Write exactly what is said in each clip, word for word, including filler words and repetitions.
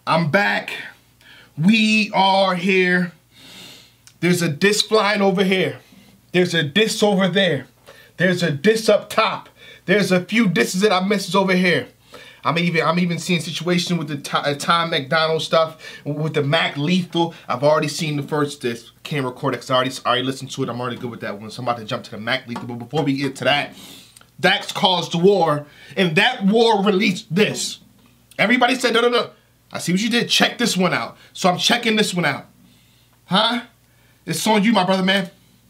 I'm back. We are here. There's a disc flying over here. There's a disc over there. There's a disc up top. There's a few discs that I missed over here. I'm even I'm even seeing situation with the uh, Tom MacDonald stuff with the Mac Lethal. I've already seen the first disc. Can't record it because I already already listened to it. I'm already good with that one. So I'm about to jump to the Mac Lethal. But before we get to that, Dax caused the war, and that war released this. Everybody said no no no. I see what you did. Check this one out. So I'm checking this one out. Huh? It's on you, my brother, man.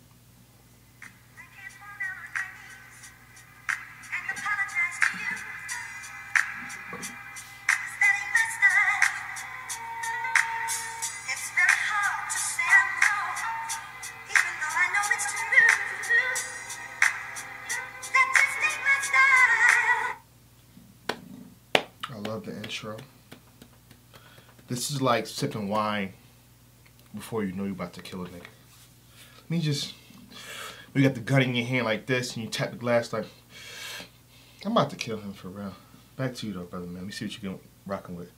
I love the intro. This is like sipping wine before you know you're about to kill a nigga. Let me just, you got the gun in your hand like this and you tap the glass like, I'm about to kill him for real. Back to you though, brother, man. Let me see what you're rocking with.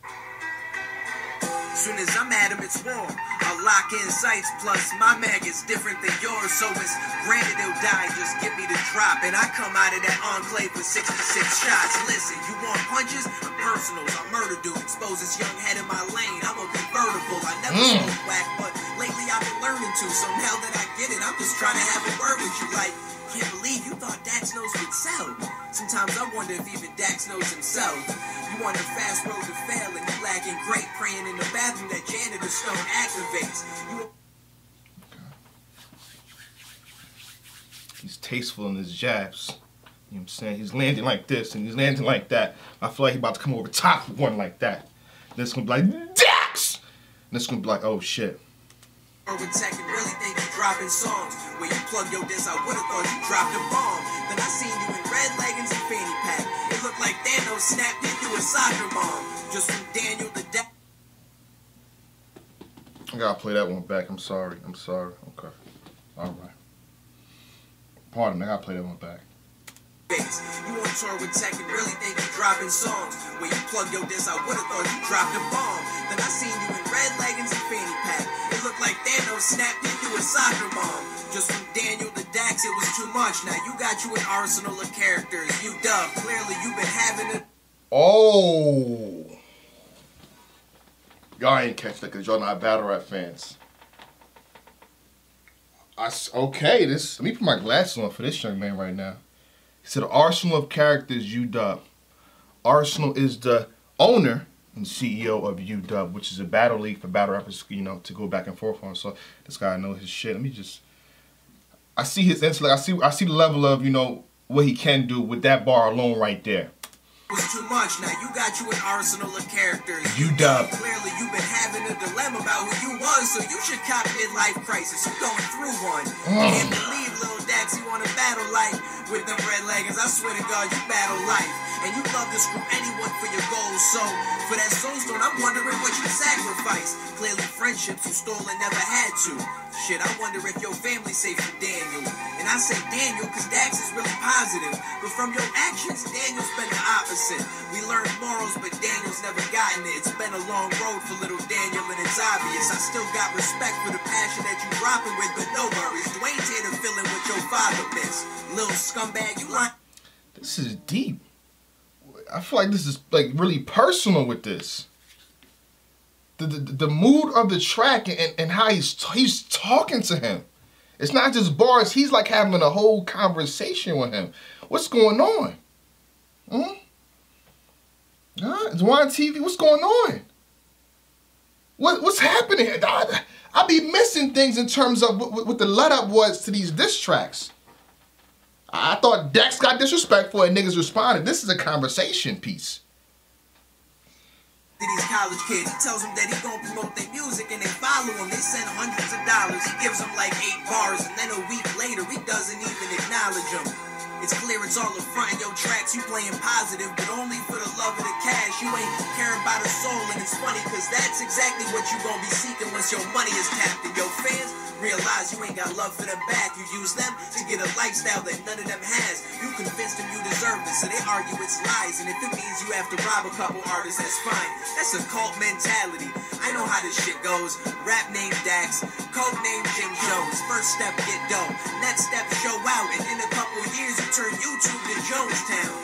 Soon as I'm at him, it's war. I'll lock in sights, plus my mag is different than yours. So it's granted he'll die, just give me the drop. And I come out of that enclave with sixty-six shots. Listen, you want punches? I'm personals, I murder dude. Expose this young head in my lane, I'm a convertible. I never mm. spoke whack, but lately I've been learning to. So now that I get it, I'm just trying to have a word with you. Like, can't believe you thought Dax knows would sell. Sometimes I wonder if even Dax knows himself. You want a fast road to fail and you lagging great, praying in the bathroom that janitor stone activates. You He's tasteful in his jabs. You know what I'm saying? He's landing like this and he's landing like that. I feel like he's about to come over top with one like that. Then it's gonna be like, Dax! And it's gonna be like, oh shit. Urban Tech and really think you dropping songs. When you plug your disc, I would've thought you dropped a bomb. Then I seen you in red leggings and fanny pack. It looked like Thanos snapped into a soccer bomb. Just from Daniel the Da- I gotta play that one back. I'm sorry. I'm sorry. Okay. Alright. Pardon me. I gotta play that one back. You on tour with Tech and really think you dropping songs. When you plug your disc, I would've thought you dropped a bomb. Then I seen you in red leggings and fanny pack. It looked like Thanos snapped into a soccer bomb. Just from Daniel the Dax, it was too much. Now you got you an arsenal of characters. You dub. Clearly you've been having a... Oh. Y'all ain't catch that because y'all not battle rap fans. I, okay, this, let me put my glasses on for this young man right now. He said, arsenal of characters, U W. Arsenal is the owner and C E O of U W, which is a battle league for battle rappers, you know, to go back and forth on. So this guy knows his shit. Let me just, I see his intellect. I see, I see the level of, you know, what he can do with that bar alone right there. Was too much. Now you got you an arsenal of characters. U W. Clearly you've been having a dilemma about who you was, so you should cop midlife crisis. You going through one. Mm. Can't believe Lil Dax, you want to battle life with them red leggings. I swear to God, you battle life, and you love to screw anyone for your goals. So for that soul stone, I'm wondering what you sacrificed. Clearly friendships you stole and never had to. Shit, I wonder if your family's safe for Daniel. And I say Daniel because Dax is really positive, but from your actions, Daniel's been the opposite. We learned morals, but Daniel's never gotten it. It's been a long road for little Daniel, and it's obvious. I still got respect for the passion that you dropping with, but no worries. Dwayne's here to fill in what your father missed. Little scumbag, you like. This is deep. I feel like this is like really personal with this. The, the, the mood of the track and, and how he's he's talking to him. It's not just bars. He's like having a whole conversation with him. What's going on? Hmm? Huh? It's on T V. What's going on? What what's happening? I, I be missing things in terms of what, what the let up was to these diss tracks. I thought Dax got disrespectful and niggas responded. This is a conversation piece. These college kids, he tells them that he gonna promote their music and they follow him. They send hundreds of dollars. He gives them like eight bars, and then a week later he doesn't even acknowledge them. It's clear it's all a front in your tracks. You playing positive, but only for the love of the cash. You ain't caring about about a soul, and it's funny cause that's exactly what you gon' be seeking once your money is tapped. And your fans realize you ain't got love for them back. You use them to get a lifestyle that none of them has. You convince them you deserve this, so they argue it's lies. And if it means you have to rob a couple artists, that's fine. That's a cult mentality. I know how this shit goes. Rap name Dax, code name Jim Jones. First step, get dope. Next step, show out. And in a couple years, you turn YouTube to Jonestown.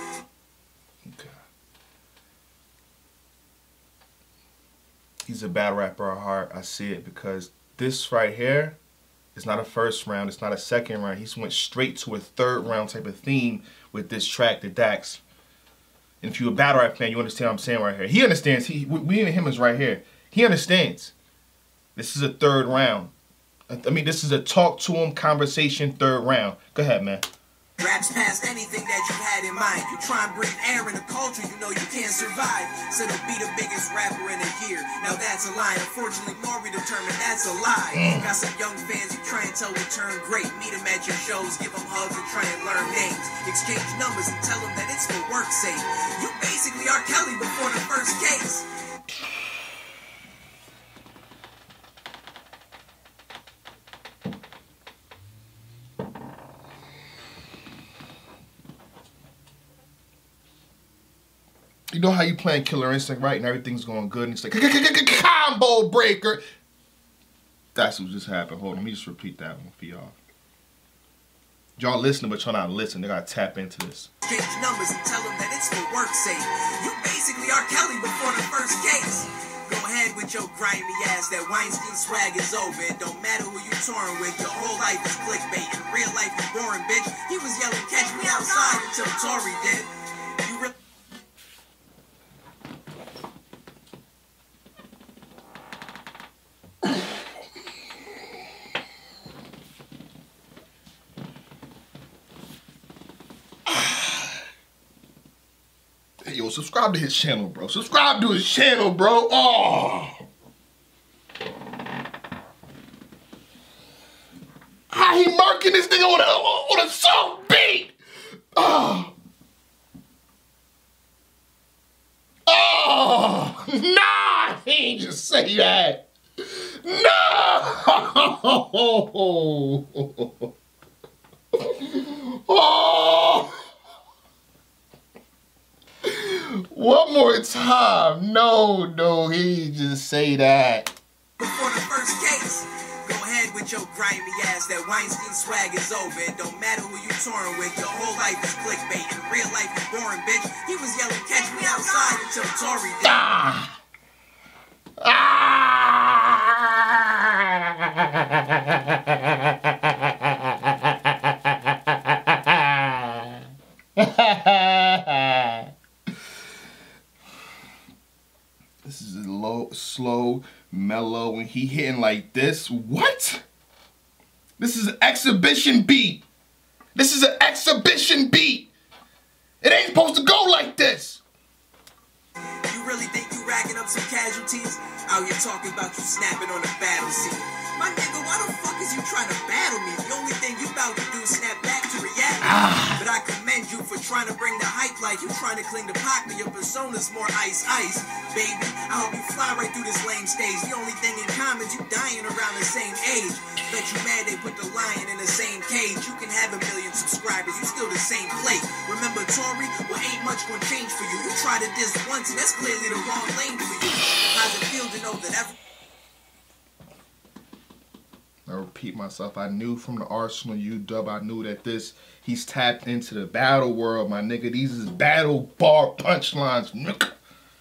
He's a battle rapper at heart. I see it because this right here is not a first round. It's not a second round. He went straight to a third round type of theme with this track, the Dax. And if you're a battle rap fan, you understand what I'm saying right here. He understands. He, we and him is right here. He understands. This is a third round. I mean, this is a talk to him conversation third round. Go ahead, man. Raps past anything that you had in mind. You try and breathe air in a culture you know you can't survive. So to be the biggest rapper in a year, now that's a lie. Unfortunately, Maury determined that's a lie. Mm. Got some young fans you try and tell will turn great. Meet them at your shows, give them hugs and try and learn names. Exchange numbers and tell them that it's for work's sake. You basically are Kelly before the first case. You know how you playing Killer Instinct, right? And everything's going good. And it's like, combo breaker. That's what just happened. Hold on, let me just repeat that one for y'all. Y'all listening, but y'all not listening. They gotta tap into this. Change numbers and tell them that it's for work's sake. You basically are Kelly before the first case. Go ahead with your grimy ass. That Weinstein swag is over. It don't matter who you touring with. Your whole life is clickbait. In real life, you boring, bitch. He was yelling, catch me outside until Tory did. You really Yo, subscribe to his channel, bro. Subscribe to his channel, bro. Oh. How he marking this nigga on a, on a soft beat? Oh. Oh. Nah, he ain't just say that. No. Oh. One more time. No, no, he just say that. Before the first case, go ahead with your grimy ass. That Weinstein swag is over. It don't matter who you touring with. Your whole life is clickbait. In real life, you boring, bitch. He was yelling, catch me outside until Tory did. Ah. Ah. This is a low, slow, mellow, and he hitting like this. What? This is an exhibition beat. This is an exhibition beat. It ain't supposed to go like this. You really think you racking up some casualties? Out here talking about you snapping on the battle scene. My nigga, why the fuck is you trying to battle me? The only thing you about to do is snap back to reality. Ah. But I commend you for trying to bring the hype like you trying to cling to Pac, but your persona's more ice ice. Baby, I hope you fly right through this lame stage. The only thing in common is you dying around the same age. Bet you mad they put the lion in the same cage. You can have a million subscribers, you still the same plate. Remember Tory? Well, ain't much gonna change for you. You try to diss once and that's clearly the wrong lane for you. How's it feel to know that every I repeat myself, I knew from the Arsenal U W, I knew that this, he's tapped into the battle world, my nigga. These is battle bar punchlines, nigga.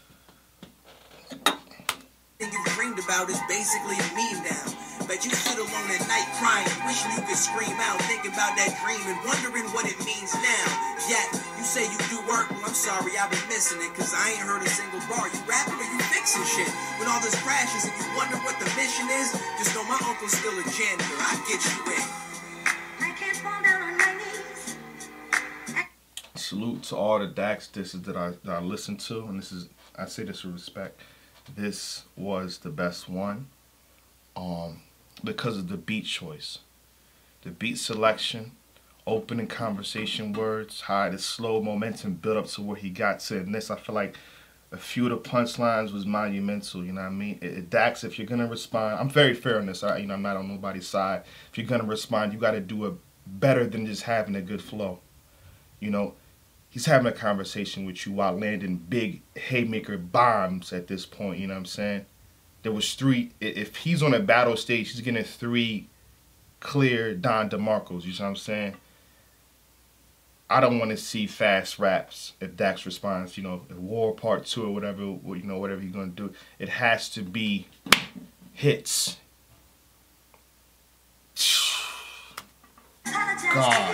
thing you've dreamed about is basically a meme now. Bet you sit alone at night crying, wishing you could scream out, thinking about that dream and wondering what it means now. Yet, you say you do work, well I'm sorry I've been missing it, cause I ain't heard a single bar. You rapping or you fixing shit? When all this crashes and you wonder what the mission is, just know my uncle's still a janitor, I get you in. I can't fall down on my knees. Salute to all the Dax disses that I, that I listened to, and this is, I say this with respect, this was the best one. Um, because of the beat choice, the beat selection, opening conversation words, how the slow momentum built up to where he got to. And this, I feel like A few of the punchlines was monumental, you know what I mean? It, it, Dax, if you're going to respond, I'm very fair on this, I, you know, I'm not on nobody's side. If you're going to respond, you got to do it better than just having a good flow. You know, he's having a conversation with you while landing big haymaker bombs at this point, you know what I'm saying? There was three, if he's on a battle stage, he's getting three clear Don DeMarcos, you know what I'm saying? I don't want to see fast raps if Dax responds, you know, War Part Two or whatever, you know, whatever he's gonna do. It has to be hits. God.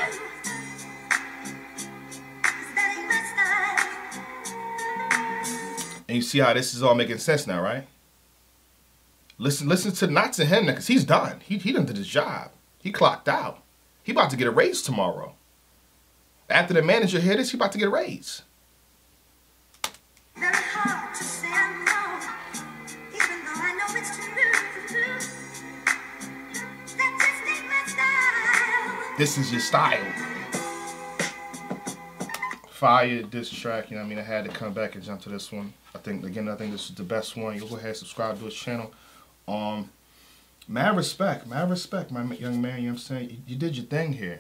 And you see how this is all making sense now, right? Listen, listen to not to him, because he's done. He he done did his job. He clocked out. He about to get a raise tomorrow. After the manager hear this, he about to get a raise. Very hard to say no, even though I know it's true. That just ain't my style. This is your style. Fire diss track, you know what I mean? I had to come back and jump to this one. I think, again, I think this is the best one. You go ahead and subscribe to his channel. Um, mad respect, mad respect, my young man, you know what I'm saying? You, you did your thing here.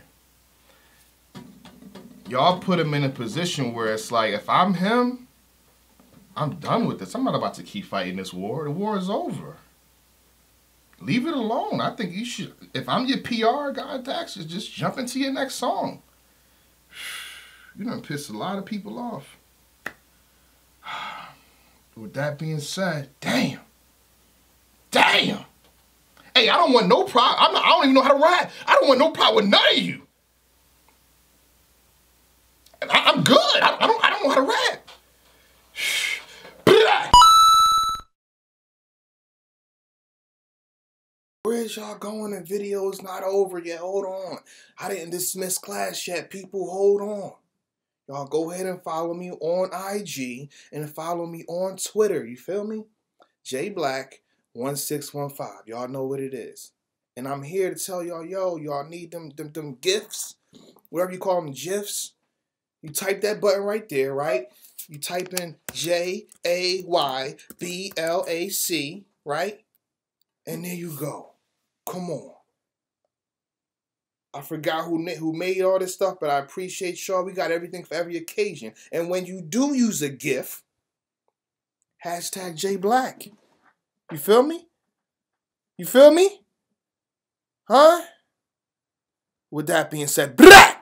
Y'all put him in a position where it's like, if I'm him, I'm done with this. I'm not about to keep fighting this war. The war is over. Leave it alone. I think you should, if I'm your P R guy, Dax, just jump into your next song. You done pissed a lot of people off. With that being said, damn. Damn. Hey, I don't want no problem. I'm not, I don't even know how to rap. I don't want no problem with none of you. I, I'm good. I, I don't. I don't know how to rap. Where's y'all going? The video's not over yet. Hold on. I didn't dismiss class yet. People, hold on. Y'all go ahead and follow me on I G and follow me on Twitter. You feel me? J Black one six one five. Y'all know what it is. And I'm here to tell y'all, yo, y'all need them, them, them GIFs, whatever you call them, GIFs. You type that button right there, right? You type in J A Y B L A C, right? And there you go. Come on. I forgot who who made all this stuff, but I appreciate y'all. We got everything for every occasion. And when you do use a GIF, hashtag J Black. You feel me? You feel me? Huh? With that being said, blah!